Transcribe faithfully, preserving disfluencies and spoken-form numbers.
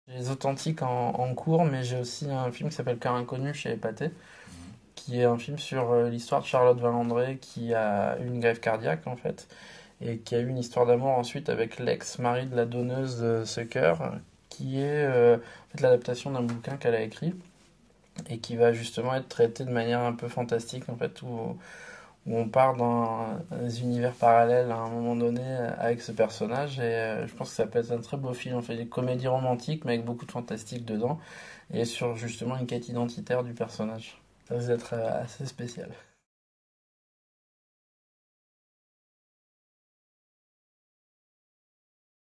J'ai les authentiques en, en cours, mais j'ai aussi un film qui s'appelle Cœur inconnu chez Pathé, qui est un film sur euh, l'histoire de Charlotte Valandré qui a eu une greffe cardiaque en fait, et qui a eu une histoire d'amour ensuite avec l'ex-mari de la donneuse de ce cœur, qui est euh, en fait, l'adaptation d'un bouquin qu'elle a écrit, et qui va justement être traité de manière un peu fantastique en fait, où, où on part dans des univers parallèles à un moment donné avec ce personnage, et euh, je pense que ça peut être un très beau film, en fait, des comédies romantiques mais avec beaucoup de fantastique dedans, et sur justement une quête identitaire du personnage. Ça va être euh, assez spécial.